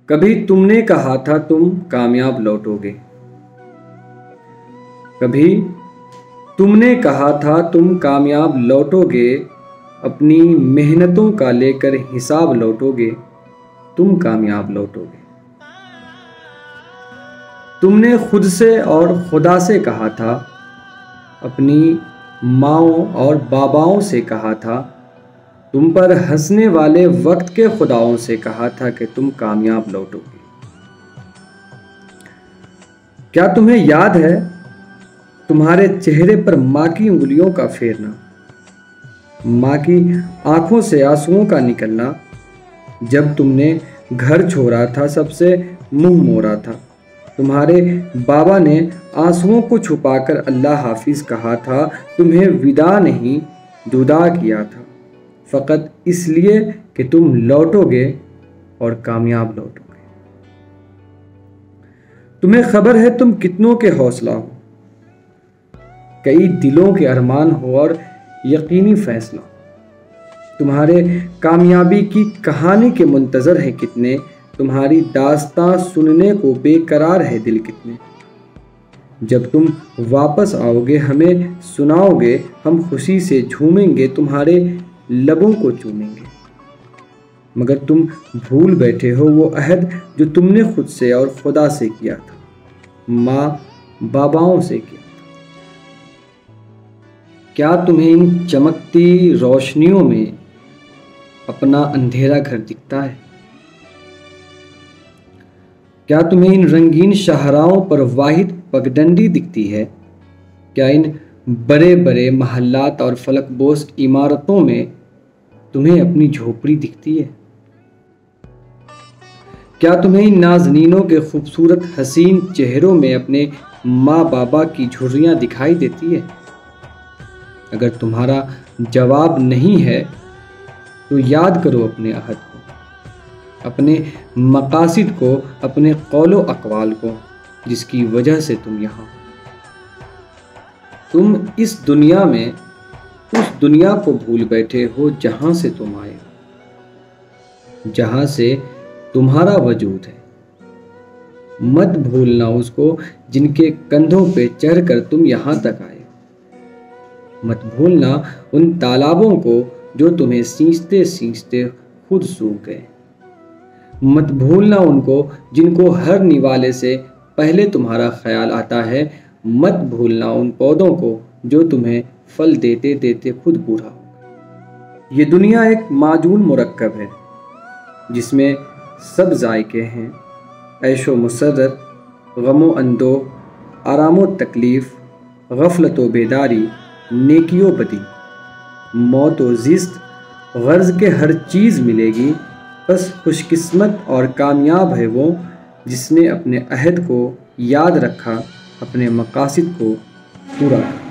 کبھی تم نے کہا تھا تم کامیاب لوٹو گے، کبھی تم نے کہا تھا تم کامیاب لوٹو گے، اپنی محنتوں کا لے کر حساب لوٹو گے، تم کامیاب لوٹو گے۔ تم نے خود سے اور خدا سے کہا تھا، اپنی ماؤں اور باباؤں سے کہا تھا، تم پر ہنسنے والے وقت کے خداؤں سے کہا تھا کہ تم کامیاب لوٹو گے۔ کیا تمہیں یاد ہے تمہارے چہرے پر ماں کی انگلیوں کا پھیرنا، ماں کی آنکھوں سے آنسوؤں کا نکلنا، جب تم نے گھر چھوڑا تھا، سب سے منہ موڑا تھا، تمہارے بابا نے آنسوؤں کو چھپا کر اللہ حافظ کہا تھا، تمہیں وداع نہیں جدا کیا تھا، فقط اس لیے کہ تم لوٹو گے اور کامیاب لوٹو گے۔ تمہیں خبر ہے تم کتنوں کے حوصلہ ہو، کئی دلوں کے ارمان ہو اور یقینی فیصلہ، تمہارے کامیابی کی کہانی کے منتظر ہیں کتنے، تمہاری داستاں سننے کو بے قرار ہے دل کتنے۔ جب تم واپس آؤ گے ہمیں سناؤ گے، ہم خوشی سے جھومیں گے، تمہارے لبوں کو چومیں گے، مگر تم بھول بیٹھے ہو وہ عہد جو تم نے خود سے اور خدا سے کیا تھا، ماں باباؤں سے کیا تھا۔ کیا تمہیں ان چمکتی روشنیوں میں اپنا اندھیرا گھر دکھتا ہے؟ کیا تمہیں ان رنگین شاہراہوں پر واحد پگڈنڈی دکھتی ہے؟ کیا ان بڑے بڑے محلات اور فلک بوس عمارتوں میں تمہیں اپنی جھوپڑی دکھتی ہے؟ کیا تمہیں ان نازنینوں کے خوبصورت حسین چہروں میں اپنے ماں بابا کی جھریاں دکھائی دیتی ہے؟ اگر تمہارا جواب نہیں ہے تو یاد کرو اپنے عہد کو، اپنے مقاصد کو، اپنے قول و اقوال کو، جس کی وجہ سے تم یہاں ہو۔ تم اس دنیا میں اس دنیا کو بھول بیٹھے ہو جہاں سے تم آئے ہو، جہاں سے تمہارا وجود ہے۔ مت بھولنا اس کو جن کے کندھوں پہ چڑھ کر تم یہاں تک آئے ہو، مت بھولنا ان تالابوں کو جو تمہیں سینچتے سینچتے خود سوکھ گئے، مت بھولنا ان کو جن کو ہر نوالے سے پہلے تمہارا خیال آتا ہے، مت بھولنا ان پودوں کو جو تمہیں پھل دیتے دیتے خود بوڑھا ہو۔ یہ دنیا ایک معجون مرکب ہے جس میں سب ذائقے ہیں، عیش و مسرت، غم و اندوہ، آرام و تکلیف، غفلت و بیداری، نیکی و بدی، موت و زیست، غرض کے ہر چیز ملے گی، بس خوش قسمت اور کامیاب ہے وہ جس نے اپنے عہد کو یاد رکھا، اپنے مقاصد کو پورا کیا۔